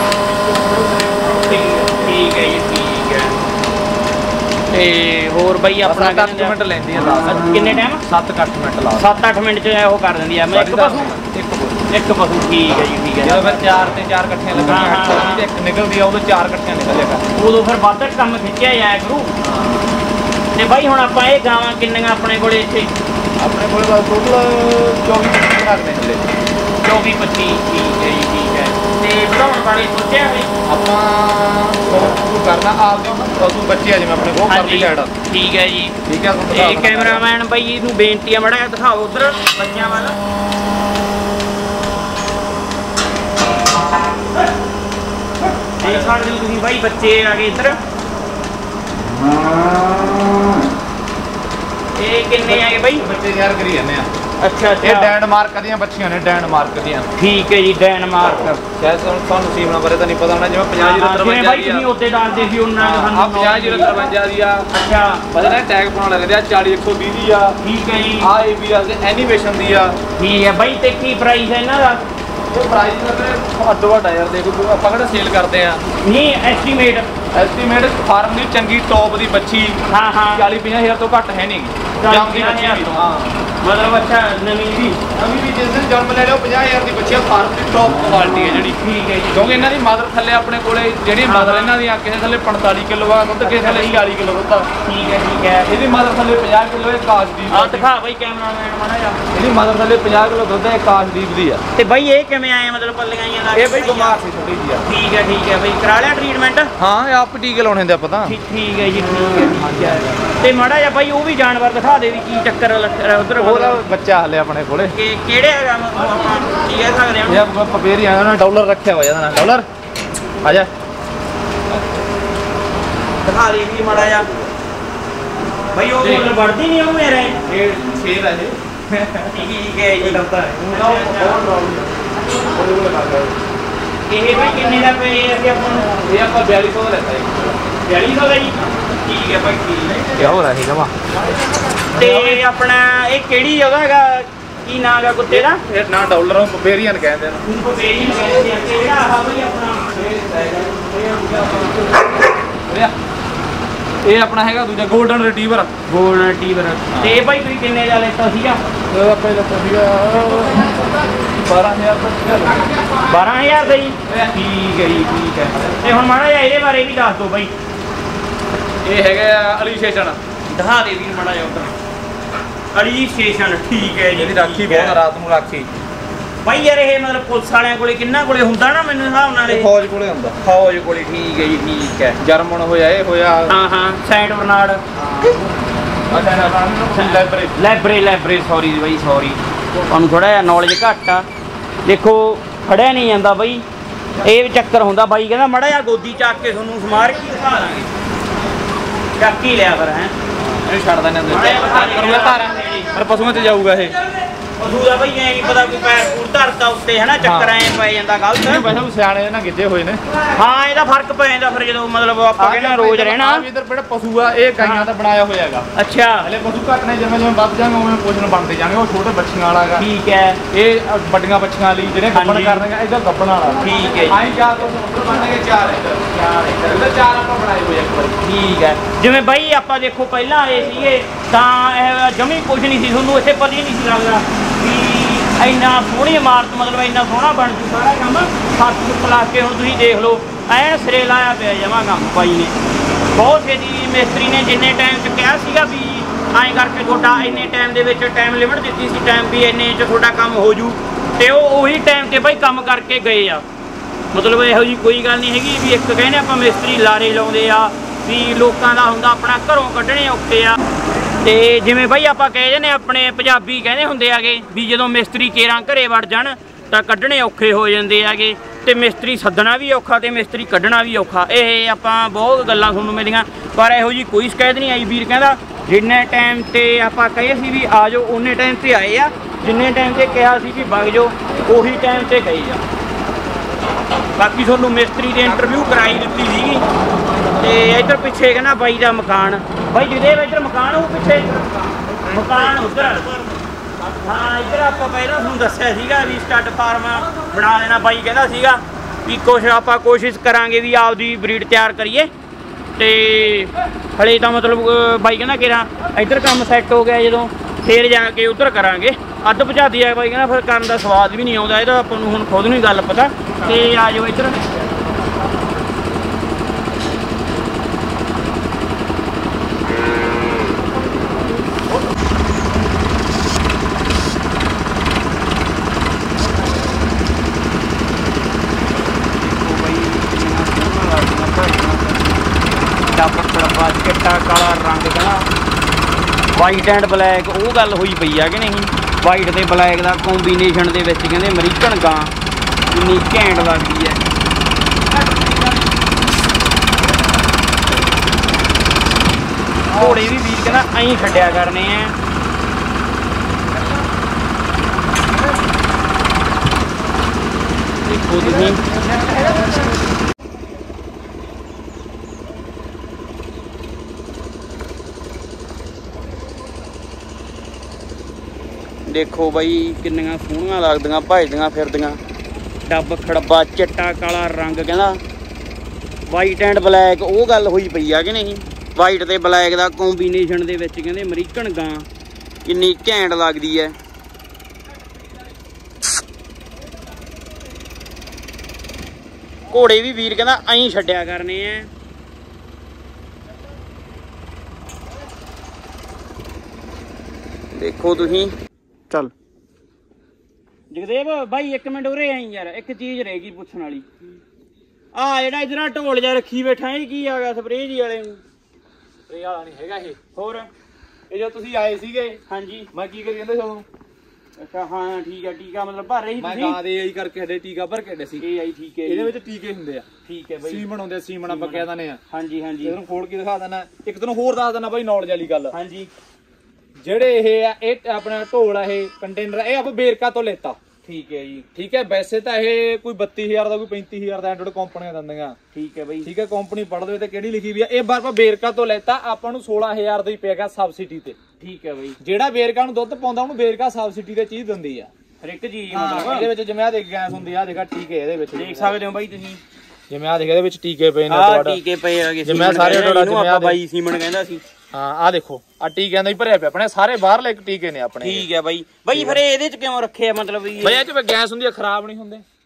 ਠੀਕ ਹੈ ਜੀ ਠੀਕ ਹੈ। ਤੇ ਹੋਰ ਬਾਈ ਆਪਣਾ ਸੱਤ ਅੱਠ ਮਿੰਟ ਲੈਂਦੀ ਆ ਲਾ। ਕਿੰਨੇ ਟਾਈਮ? ਸੱਤ ਅੱਠ ਮਿੰਟ ਲਾ। ਸੱਤ ਅੱਠ ਮਿੰਟ 'ਚ ਉਹ ਕਰ ਦਿੰਦੀ ਆ। ਮੈਂ ਇੱਕ ਪਸ਼ੂ ਇੱਕ ਪਸ਼ੂ ਇੱਕ ਪਸ਼ੂ। ਠੀਕ ਹੈ ਜੀ ਠੀਕ ਹੈ। ਜਦੋਂ ਫਿਰ ਚਾਰ ਤੇ ਚਾਰ ਇਕੱਠੀਆਂ ਲੱਗਣੀਆਂ ਤੇ ਇੱਕ ਨਿਕਲਦੀ ਆ, ਉਦੋਂ ਚਾਰ ਇਕੱਠੀਆਂ ਨਿਕਲੇਗਾ। ਉਦੋਂ ਫਿਰ ਵੱਧ ਕੰਮ ਖਿੱਚਿਆ ਜਾਇਆ ਕਰੂ। ਤੇ ਬਾਈ ਹੁਣ ਆਪਾਂ ਇਹ ਗਾਵਾਂ ਕਿੰਨੀਆਂ ਆਪਣੇ ਕੋਲੇ ਇੱਥੇ? ਆਪਣੇ ਕੋਲ ਬਸ ਟੋਟਲ ਚੌਵੀ ਪੱਚੀ ਘਰ ਨੇ ਹਲੇ। ਚੌਵੀ ਪੱਚੀ। ਠੀਕ ਹੈ ਜੀ ਠੀਕ ਹੈ। ਤੇ ਵਧਾਉਣ ਬਾਰੇ ਸੋਚਿਆ ਹੋਵੇ? ਆਪਾਂ ਸ਼ੁਰੂ ਕਰਨਾ ਆਪਦੇ ਪਸ਼ੂ ਬੱਚੇ ਆ ਜਿਵੇਂ ਆਪਣੇ ਕੋਲ ਕਰਦੀ ਸਾਈਡ। ਠੀਕ ਹੈ ਜੀ ਠੀਕ ਹੈ। ਤੁਹਾਨੂੰ ਇਹ ਕੈਮਰਾਮੈਨ ਬਾਈ ਇਹਨੂੰ ਬੇਨਤੀ ਆ ਮਾੜਾ ਜਿਹਾ ਦਿਖਾਓ ਉਧਰ ਬੱਚਿਆਂ ਵੱਲ। ਦੇਖ ਸਕਦੇ ਹੋ ਤੁਸੀਂ ਬਾਈ ਬੱਚੇ ਆ ਗਏ ਇੱਧਰ। ਇਹ ਕਿੰਨੇ ਆ ਗਏ ਬਾਈ? ਬੱਚੇ ਤਿਆਰ ਕਰੀ ਜਾਂਦੇ ਆ। ਅੱਛਾ ਇਹ ਅੱਛਾ। ਡੈਨਮਾਰਕ ਦੀਆਂ ਬੱਚੀਆਂ ਨੇ, ਡੈਨਮਾਰਕ ਦੀਆਂ। ਠੀਕ ਹੈ ਜੀ ਡੈਨਮਾਰਕ। ਸ਼ਾਇਦ ਤੁਹਾਨੂੰ ਸੀਮਣਾ ਬਾਰੇ ਤਾਂ ਨਹੀਂ ਪਤਾ ਹੋਣਾ। ਜਿਵੇਂ ਪੰਜਾਹ ਜੀਰੋ ਤਰਵੰਜਾ ਬਾਈ ਦੀ ਆ। ਤੁਸੀਂ ਉੱਤੇ ਦੱਸਦੇ ਸੀ ਉਹਨਾਂ ਦਾ ਆ ਪੰਜਾਹ ਜੀਰੋ ਤਰਵੰਜਾ ਦੀ ਆ। ਅੱਛਾ। ਪਤਾ ਨਾ ਟੈਗ ਪਾਉਣ ਲੱਗਦੇ ਆ। ਚਾਲੀ ਇੱਕ ਸੌ ਵੀਹ ਦੀ ਆ। ਠੀਕ ਹੈ ਜੀ। ਆ ਏ ਵੀ ਆ ਐਨੀਮੇਸ਼ਨ ਦੀ ਆ। ਠੀਕ ਹੈ ਬਾਈ। ਤੇ ਕੀ ਪ੍ਰਾਈਸ ਹੈ ਇਹਨਾਂ ਦਾ? ਇਹ ਪ੍ਰਾਈਸ ਤਾਂ ਅੱਡੋ ਅੱਡ ਆ ਯਾਰ। ਦੇਖੋ ਆਪਾਂ ਕਿਹੜਾ ਸੇਲ ਕਰਦੇ ਆ। ਨਹੀਂ ਐਸਟੀਮੇਟ ਐਸਟੀਮੇਟ ਫਾਰਮ ਦੀ ਚੰਗੀ ਟੌਪ ਦੀ ਬੱਚੀ ਹਾਂ ਹਾਂ ਚਾਲੀ ਪੰਜਾਹ ਹਜ਼ਾਰ ਤੋਂ ਘੱਟ ਹੈ ਨਹੀਂ। ਚਾਲੀ ਪੰਜਾਹ ਹਜ਼ਾਰ ਹਾਂ ਮਤਲਬ ਅੱਛਾ ਨਵੀਂ ਦੀ ਨਵੀਂ ਵੀ ਜਿਸ ਦਿਨ ਜਨਮ ਲੈ ਲਿਓ ਪੰਜਾਹ ਹਜ਼ਾਰ ਦੀ ਬੱਚੀ ਆ। ਫਾਰਮ ਦੀ ਟੌਪ ਕੁਆਲਿਟੀ ਹੈ ਜਿਹੜੀ। ਠੀਕ ਹੈ ਜੀ। ਕਿਉਂਕਿ ਇਹਨਾਂ ਦੀ ਮਦਰ ਥੱਲੇ ਆਪਣੇ ਕੋਲੇ ਜਿਹੜੀ ਮਦਰ ਇਹਨਾਂ ਦੀ ਆ, ਕਿਸੇ ਥੱਲੇ ਪੰਤਾਲੀ ਕਿਲੋ ਆ ਦੁੱਧ, ਕਿਸੇ ਥੱਲੇ ਚਾਲੀ ਕਿਲੋ ਦੁੱਧ ਆ। ਠੀਕ ਹੈ ਠੀਕ ਹੈ। ਇਹਦੀ ਮਦਰ ਥੱਲੇ ਪੰਜਾਹ ਕਿਲੋ ਇਹ ਕਾਸ਼ਦੀਪ ਆ ਦਿਖਾ ਬਾਈ ਕੈਮਰਾਮੈਨ ਮਾੜਾ ਜਿਹਾ। ਇਹਦੀ ਮਦਰ ਥੱਲੇ ਪੰਜਾਹ ਕਿਲੋ ਦੁੱਧ ਹੈ, ਕਾਸ਼ਦੀਪ ਦੀ ਆ। ਤੇ ਬਾਈ ਇਹ ਕਿਵੇਂ ਆਏ ਮਤਲਬ ਪੱਲੀਆਂ ਲਾ? ਇਹ ਬਈ ਬਿਮਾਰ ਸੀ ਥੋੜੀ ਜਿਹੀ ਆ। ਠੀਕ ਹੈ ਠੀਕ ਹੈ ਬਾਈ। ਕਰਾ ਲਿਆ ਟ੍ਰੀਟਮੈਂਟ? ਹਾਂ ਇਹ ਆਪ ਟੀਕੇ ਲਾਉਣੇ ਹੁੰਦੇ ਆ ਪਤਾ। ਠੀਕ ਠੀਕ ਹੈ ਜੀ ਠੀਕ ਹੈ ਠੀਕ ਹੈ। ਤੇ ਮਾੜਾ ਜਿਹਾ ਬਾਈ ਉਹ ਵੀ ਜਾਨਵਰ ਦਿਖਾ ਦੇ ਵੀ ਕੀ ਚੱਕਰ ਉਧਰ ਉਹਦਾ ਬੱਚਾ ਹਲੇ ਆਪਣੇ ਕੋਲੇ। ਕਿ ਕਿਹੜੇ ਹੈਗਾ ਆਪਾਂ ਕੀ ਕਹਿ ਸਕਦੇ ਹਾਂ? ਇਹ ਪਪੇਰੀ ਆ ਨਾ ਡਾਲਰ ਰੱਖਿਆ ਹੋਇਆ ਇਹਦਾ ਨਾ ਡਾਲਰ। ਆ ਜਾ ਦਿਖਾ ਦੇ ਵੀ ਮਾੜਾ ਜਿਹਾ ਬਾਈ। ਉਹ ਮਤਲਬ ਵੜਦੀ ਨਹੀਂ ਉਹ ਮੇਰੇ? ਇਹ ਸ਼ੇਰ ਆ ਇਹ। ਠੀਕ ਹੈ ਜੀ। ਡਰਦਾ ਹੈ ਇਹ ਬਾਈ ਕਿੰਨੇ ਦਾ ਪਏ ਅਸੀਂ ਆਪਾਂ ਨੂੰ? ਇਹ ਆਪਾਂ ਬਿਆਲੀ ਸੌ ਦਾ ਲੈਤਾ ਹੈ। ਬਿਆਲੀ ਸੌ ਦਾ ਜੀ। ਠੀਕ ਹੈ ਬਾਈ ਠੀਕ ਹੈ। ਇਹ ਹੋ ਰਿਹਾ ਸੀਗਾ ਵਾ। ਤੇ ਆਪਣਾ ਇਹ ਕਿਹੜੀ ਜਗ੍ਹਾ ਹੈਗਾ? ਕੀ ਨਾਂ ਹੈਗਾ ਕੁੱਤੇ ਦਾ? ਇਹ ਨਾ ਡਾਲਰ ਬਬੇਰੀਅਨ ਕਹਿੰਦੇ ਨੇ। ਹੁਣ ਬਬੇਰੀਅਨ ਕਹਿੰਦੇ ਆ। ਕਿਹੜਾ ਆ ਬਾਈ ਆਪਣਾ? ਇਹ ਆਪਣਾ ਹੈਗਾ ਦੂਜਾ 골ਡਨ ਰਿਟਰੀਵਰ। Golden retriever. ਤੇ ਇਹ ਬਾਈ ਤੁਸੀਂ ਕਿੰਨੇ ਦਾ ਲੈਤਾ ਸੀਗਾ? ਇਹ ਆਪਾਂ ਲੈਤਾ ਸੀਗਾ ਬਾਰਾਂ ਹਜ਼ਾਰ ਦਾ। ਬਾਰਾਂ ਹਜ਼ਾਰ ਦਾ ਜੀ। ਠੀਕ ਹੈ ਜੀ ਠੀਕ ਹੈ। ਤੇ ਹੁਣ ਮਾੜਾ ਜਿਹਾ ਇਹਦੇ ਬਾਰੇ ਵੀ ਦੱਸ ਦਿਓ ਬਾਈ। ਇਹ ਹੈਗਾ ਅਲੀ ਸਟੇਸ਼ਨ। ਦਿਖਾ ਦੇ ਵੀਰ ਮਾੜਾ ਜਿਹਾ ਉੱਧਰ ਅਲੀ ਸਟੇਸ਼ਨ ਠੀਕ ਹੈ ਜੀ। ਇਹਦੀ ਰਾਖੀ ਬਹੁਤ ਰਾਤ ਨੂੰ ਰਾਖੀ ਬਾਈ ਯਾਰ ਇਹ ਮਤਲਬ ਪੁਲਿਸ ਵਾਲਿਆਂ ਕੋਲੇ ਕਿੰਨਾ ਕੋਲੇ ਹੁੰਦਾ ਨਾ ਮੈਨੂੰ ਹਿਸਾਬ ਨਾਲ ਇਹ ਫੌਜ ਕੋਲੇ ਹੁੰਦਾ। ਫੌਜ ਕੋਲੇ ਠੀਕ ਹੈ ਜੀ ਠੀਕ ਹੈ। ਜਰਮਨ ਹੋਇਆ ਇਹ ਹੋਇਆ ਹਾਂ ਹਾਂ Saint Bernard library library library sorry ਬਾਈ ਸੌਰੀ ਤੁਹਾਨੂੰ ਥੋੜਾ ਜਿਹਾ ਨੌਲੇਜ ਘੱਟ ਆ। ਦੇਖੋ ਫੜਿਆ ਨਹੀਂ ਜਾਂਦਾ ਬਾਈ ਇਹ ਚੱਕਰ ਹੁੰਦਾ। ਬਾਈ ਕਹਿੰਦਾ ਮੜਾ ਜਿਹਾ ਗੋਦੀ ਚੱਕ ਕੇ ਤੁਹਾਨੂੰ ਸਮਾਰ ਕੀ ਦਿਖਾ ਦਾਂਗੇ ਚੱਕ ਹੀ ਲਿਆ ਫਿਰ ਹੈ ਇਹ ਛੱਡ ਦਿੰਦੇ ਹੁੰਦੇ ਪਰ ਪਸ਼ੂਆਂ ਤੇ ਜਾਊਗਾ ਇਹ ਪਸ਼ੂ ਦਾ ਬਈ ਐ ਨਹੀਂ ਪਤਾ ਕੋਈ ਪੈਰ ਪੂਰ ਧਰਤਾ ਉੱਤੇ ਹਨਾ ਚੱਕਰ ਐ ਪੈ ਜਾਂਦਾ ਗਲਤ। ਵੈਸੇ ਸਿਆਣੇ ਨਾ ਗਿੱਜੇ ਹੋਏ ਨੇ। ਹਾਂ ਇਹਦਾ ਫਰਕ ਪੈ ਜਾਂਦਾ ਫਿਰ ਜਦੋਂ ਮਤਲਬ ਆਪਾਂ ਕਹਿੰਦੇ ਰੋਜ਼ ਰਹਿਣਾ। ਇਧਰ ਜਿਹੜਾ ਪਸ਼ੂ ਆ ਇਹ ਗਾਈਆਂ ਦਾ ਬਣਾਇਆ ਹੋਇਆ ਹੈਗਾ। ਅੱਛਾ ਹਲੇ ਪਸ਼ੂ ਘੱਟ ਨੇ ਜਿਵੇਂ ਜਿਵੇਂ ਵੱਧ ਜਾਣਗੇ ਉਵੇਂ ਪੋਸ਼ਣ ਬਣਦੇ ਜਾਣਗੇ। ਉਹ ਛੋਟੇ ਬੱਚੀਆਂ ਵਾਲਾ ਹੈਗਾ ਠੀਕ ਹੈ। ਇਹ ਵੱਡੀਆਂ ਬੱਚੀਆਂ ਲਈ ਜਿਹੜੇ ਗੱਭਣ ਕਰਨਗੇ ਇਹਦਾ ਗੱਭਣ ਵਾਲਾ ਠੀਕ ਹੈ। ਆਈ ਚਾਰ ਤੋਂ ਉੱਪਰ ਬਣਨਗੇ ਚਾਰ ਇੱਧਰ ਚਾਰ ਇੱਧਰ ਇਹਦਾ ਚਾਰ ਆਪਾਂ ਬਣਾਏ ਹੋਏ ਇੱਕ ਵਾਰੀ ਠੀਕ ਹੈ। ਜਿਵੇਂ ਬਾਈ ਆਪਾਂ ਦੇਖੋ ਪਹਿਲਾਂ ਆਏ ਸੀਗੇ ਤਾਂ ਜਮੀ ਕੁਝ ਨਹੀਂ ਸੀ ਤੁਹਾਨੂੰ ਇੱਥੇ ਪਤਾ ਹੀ ਨਹੀਂ ਸੀ ਲੱਗਦਾ ਵੀ ਇੰਨਾ ਸੋਹਣੀ ਇਮਾਰਤ ਮਤਲਬ ਇੰਨਾ ਸੋਹਣਾ ਬਣ ਜੂ ਸਾਰਾ ਕੰਮ ਹੱਥ ਹੁੱਥ ਲਾ ਕੇ। ਹੁਣ ਤੁਸੀਂ ਦੇਖ ਲਓ ਐਨ ਸਿਰੇ ਲਾਇਆ ਪਿਆ ਜਮਾਂ ਕੰਮ ਬਾਈ ਨੇ ਬਹੁਤ ਛੇਤੀ ਮਿਸਤਰੀ ਨੇ ਜਿੰਨੇ ਟਾਈਮ 'ਚ ਕਿਹਾ ਸੀਗਾ ਵੀ ਐਂ ਕਰਕੇ ਤੁਹਾਡਾ ਇੰਨੇ ਟਾਈਮ ਦੇ ਵਿੱਚ ਟਾਈਮ ਲਿਮਟ ਦਿੱਤੀ ਸੀ ਟਾਈਮ ਵੀ ਇੰਨੇ 'ਚ ਤੁਹਾਡਾ ਕੰਮ ਹੋ ਜੂ ਤੇ ਉਹ ਉਹੀ ਟਾਈਮ 'ਤੇ ਬਾਈ ਕੰਮ ਕਰਕੇ ਗਏ ਆ। ਮਤਲਬ ਇਹੋ ਜਿਹੀ ਕੋਈ ਗੱਲ ਨਹੀਂ ਹੈਗੀ ਵੀ ਇੱਕ ਕਹਿੰਦੇ ਆਪਾਂ ਮਿਸਤਰੀ ਲਾਰੇ ਲਾਉਂਦੇ ਆ ਵੀ ਲੋਕਾਂ ਦਾ ਹੁੰਦਾ ਆਪਣਾ ਘਰੋਂ ਕੱਢਣੇ ਔਖੇ ਆ। ਤੇ ਜਿਵੇਂ ਬਾਈ ਆਪਾਂ ਕਹਿ ਜਾਂਦੇ ਆਪਣੇ ਪੰਜਾਬੀ ਕਹਿੰਦੇ ਹੁੰਦੇ ਆਗੇ ਵੀ ਜਦੋਂ ਮਿਸਤਰੀ ਕੇਰਾਂ ਘਰੇ ਵੜ ਜਾਣ ਤਾਂ ਕੱਢਣੇ ਔਖੇ ਹੋ ਜਾਂਦੇ ਆਗੇ ਤੇ ਮਿਸਤਰੀ ਸੱਦਣਾ ਵੀ ਔਖਾ ਤੇ ਮਿਸਤਰੀ ਕੱਢਣਾ ਵੀ ਔਖਾ। ਇਹ ਆਪਾਂ ਬਹੁਤ ਗੱਲਾਂ ਤੁਹਾਨੂੰ ਮਿਲੀਆਂ ਪਰ ਇਹੋ ਜਿਹੀ ਕੋਈ ਸ਼ਿਕਾਇਤ ਨਹੀਂ ਆਈ। ਵੀਰ ਕਹਿੰਦਾ ਜਿੰਨੇ ਟਾਈਮ 'ਤੇ ਆਪਾਂ ਕਹੇ ਸੀ ਵੀ ਆ ਜਾਓ ਉਨੇ ਟਾਈਮ 'ਤੇ ਆਏ ਆ ਜਿੰਨੇ ਟਾਈਮ 'ਤੇ ਕਿਹਾ ਸੀ ਵੀ ਵਗ ਜਾਓ ਉਹੀ ਟਾਈਮ 'ਤੇ ਗਏ ਆ। ਬਾਕੀ ਤੁਹਾਨੂੰ ਮਿਸਤਰੀ ਦੇ ਇੰਟਰਵਿਊ ਕਰਾਈ ਦਿੱਤੀ ਸੀਗੀ ਤੇ ਇੱਧਰ ਪਿੱਛੇ ਕਹਿੰਦਾ ਬਾਈ ਦਾ ਮਕਾਨ ਬਾਈ ਜਿਹਦੇ ਇੱਧਰ ਮਕਾਨ ਉਹ ਪਿੱਛੇ ਮਕਾਨ ਉੱਧਰ ਹਾਂ ਇੱਧਰ ਆਪਾਂ ਪਹਿਲਾਂ ਤੁਹਾਨੂੰ ਦੱਸਿਆ ਸੀਗਾ ਵੀ ਸਟੱਡ ਫਾਰਮ ਬਣਾ ਦੇਣਾ। ਬਾਈ ਕਹਿੰਦਾ ਸੀਗਾ ਵੀ ਕੁਛ ਆਪਾਂ ਕੋਸ਼ਿਸ਼ ਕਰਾਂਗੇ ਵੀ ਆਪਦੀ ਬਰੀਡ ਤਿਆਰ ਕਰੀਏ ਤੇ ਹਲੇ ਤਾਂ ਮਤਲਬ ਬਾਈ ਕਹਿੰਦਾ ਕਿਹੜਾ ਇੱਧਰ ਕੰਮ ਸੈੱਟ ਹੋ ਗਿਆ ਜਦੋਂ ਫੇਰ ਜਾ ਕੇ ਉੱਧਰ ਕਰਾਂਗੇ। ਅੱਧ ਭਜਾਦੀ ਆ ਬਾਈ ਕਹਿੰਦਾ ਫਿਰ ਕਰਨ ਦਾ ਸਵਾਦ ਵੀ ਨਹੀਂ ਆਉਂਦਾ। ਇਹਦਾ ਆਪਾਂ ਨੂੰ ਹੁਣ ਖੁਦ ਨੂੰ ਹੀ ਗੱਲ ਪਤਾ ਤੇ ਆ ਜਾਓ ਇੱਧਰ ਚਿੱਟਾ ਕਾਲਾ ਰੰਗ ਕਹਿੰਦਾ ਵਾਈਟ ਐਂਡ ਬਲੈਕ ਉਹ ਗੱਲ ਹੋਈ ਪਈ ਆ ਕਿ ਨਹੀਂ। ਵਾਈਟ ਤੇ ਬਲੈਕ ਦਾ ਕੰਬੀਨੇਸ਼ਨ ਦੇ ਵਿੱਚ ਕਹਿੰਦੇ ਅਮਰੀਕਨ ਗਾਂ ਕਿੰਨੀ ਘੈਂਟ ਲੱਗਦੀ ਹੈ। ਘੋੜੇ ਵੀ ਵੀਰ ਕਹਿੰਦਾ ਐਂ ਛੱਡਿਆ ਕਰਨੇ ਆ। ਦੇਖੋ ਤੁਸੀਂ ਦੇਖੋ ਬਾਈ ਕਿੰਨੀਆਂ ਸੋਹਣੀਆਂ ਲੱਗਦੀਆਂ ਭਜਦੀਆਂ ਫਿਰਦੀਆਂ। ਡੱਬ ਖੜੱਬਾ ਚਿੱਟਾ ਕਾਲਾ ਰੰਗ ਕਹਿੰਦਾ ਵਾਈਟ ਐਂਡ ਬਲੈਕ ਉਹ ਗੱਲ ਹੋਈ ਪਈ ਆ ਕਿ ਨਹੀਂ। ਵਾਈਟ ਤੇ ਬਲੈਕ ਦਾ ਕੰਬੀਨੇਸ਼ਨ ਦੇ ਵਿੱਚ ਕਹਿੰਦੇ ਅਮਰੀਕਨ ਗਾਂ ਕਿੰਨੀ ਘੈਂਟ ਲੱਗਦੀ ਹੈ। ਘੋੜੇ ਵੀ ਵੀਰ ਕਹਿੰਦਾ ਐਂ ਛੱਡਿਆ ਕਰਨੇ ਆ। ਦੇਖੋ ਤੁਸੀਂ ਚੱਲ ਜਗਦੇਵ ਬਾਈ ਇੱਕ ਮਿੰਟ ਉਰੇ ਆਈ ਯਾਰ ਇੱਕ ਚੀਜ਼ ਰਹਿ ਗਈ ਪੁੱਛਣ ਵਾਲੀ। ਆ ਜਿਹੜਾ ਇਧਰ ਢੋਲ ਜਿਹਾ ਰੱਖੀ ਬੈਠਾ ਇਹ ਕੀ ਆ ਗਿਆ ਸਪਰੇਅ ਜੀ ਵਾਲੇ ਨੂੰ? ਸਪਰੇਅ ਵਾਲਾ ਨਹੀਂ ਹੈਗਾ ਇਹ। ਹੋਰ ਇਹ ਜਦੋਂ ਤੁਸੀਂ ਆਏ ਸੀਗੇ ਹਾਂਜੀ ਮੈਂ ਕੀ ਕਰੀ ਜਾਂਦੇ ਤੁਹਾਨੂੰ? ਅੱਛਾ ਹਾਂ ਠੀਕ ਹੈ ਟੀਕਾ ਮਤਲਬ ਭਰ ਰਹੀ ਮੈਂ ਗਾਂ ਦੇ ਆਈ ਕਰਕੇ ਹੱਡੇ ਟੀਕਾ ਭਰ ਕੇ ਹੱਡੇ ਸੀ। ਇਹ ਆਈ ਠੀਕ ਹੈ ਇਹਦੇ ਵਿੱਚ ਟੀਕੇ ਹੁੰਦੇ ਆ। ਠੀਕ ਹੈ ਬਾਈ ਸੀਮਨ ਹੁੰਦੇ ਸੀਮਨ ਆਪਾਂ ਕਹਿ ਦਿੰਦੇ ਆ। ਹਾਂਜੀ ਹਾਂਜੀ ਇਹਨੂੰ ਖੋਲ ਕੇ ਦਿਖਾ ਦਿੰਦਾ। ਇੱਕ ਤੈਨੂੰ ਹੋਰ ਦੱਸ ਦਿੰਦਾ ਬਾਈ ਨੌਲੇਜ ਵਾਲੀ ਗੱਲ। ਹਾਂਜੀ ਜਿਹੜੇ ਇਹ ਆ ਇਹ ਆਪਣਾ ਢੋਲ ਆ ਇਹ ਕੰਟੇਨਰ ਇਹ ਆਪਾਂ ਬੇਰਕਾ ਤੋਂ ਲੈਤਾ। ਠੀਕ ਹੈ ਜੀ ਠੀਕ ਹੈ। ਵੈਸੇ ਤਾਂ ਇਹ ਕੋਈ ਬੱਤੀ ਹਜ਼ਾਰ ਦਾ ਕੋਈ ਪੈਂਤੀ ਹਜ਼ਾਰ ਦਾ ਐਂਡਰੋਇਡ ਕੰਪਨੀਆਂ ਦਿੰਦੀਆਂ। ਠੀਕ ਹੈ ਬਾਈ ਠੀਕ ਹੈ। ਕੰਪਨੀ ਪੜ੍ਹ ਲਵੇ ਤੇ ਕਿਹੜੀ ਲਿਖੀ ਵੀ ਆ। ਇਹ ਵਾਰ ਆਪਾਂ ਬੇਰਕਾ ਤੋਂ ਲੈਤਾ ਆਪਾਂ ਨੂੰ ਸੋਲਾਂ ਹਜ਼ਾਰ ਦਾ ਹੀ ਪੈ ਗਿਆ ਸਬਸਿਡੀ ਤੇ। ਠੀਕ ਹੈ ਬਾਈ ਜਿਹੜਾ ਬੇਰਕਾ ਨੂੰ ਦੁੱਧ ਪਾਉਂਦਾ ਉਹਨੂੰ ਬੇਰਕਾ ਸਬਸਿਡੀ ਤੇ ਚੀਜ਼ ਦਿੰਦੀ ਆ ਹਰ ਇੱਕ ਚੀਜ਼ ਮਤਲਬ। ਇਹਦੇ ਵਿੱਚ ਜਿਵੇਂ ਆ ਦੇਖ ਗੈਸ ਹੁੰਦੀ ਆ ਦੇਖਾ ਟੀਕੇ ਇਹਦੇ ਵਿੱਚ ਦੇਖ ਸਕਦੇ ਹੋ ਬਾਈ ਤੁਸੀਂ। ਜਿਵੇਂ ਆ ਦੇਖ ਇਹਦੇ ਵਿੱਚ ਟੀਕੇ ਪਏ ਨੇ ਤੁਹਾਡਾ ਟੀਕੇ ਪਏ ਆ ਜਿਵੇਂ ਸਾਰੇ ਤੁਹਾਡਾ ਜਿਵੇਂ ਆ ਬਾਈ ਸੀਮਨ ਕਹਿੰਦਾ ਸੀ। ਹਾਂ ਆ ਦੇਖੋ ਆ ਟੀਕਿਆਂ ਦਾ ਹੀ ਭਰਿਆ ਪਿਆ ਆਪਣੇ ਸਾਰੇ ਬਾਹਰਲੇ ਟੀਕੇ ਨੇ ਆਪਣੇ। ਠੀਕ ਹੈ ਬਾਈ ਬਾਈ ਫਿਰ ਇਹਦੇ ਚ ਕਿਉਂ ਰੱਖਿਆ ਮਤਲਬ ਵੀ ਬਈ ਇਹ ਚ ਗੈਸ ਹੁੰਦੀ ਆ ਖਰਾਬ ਨਹੀਂ ਹੁੰਦੇ।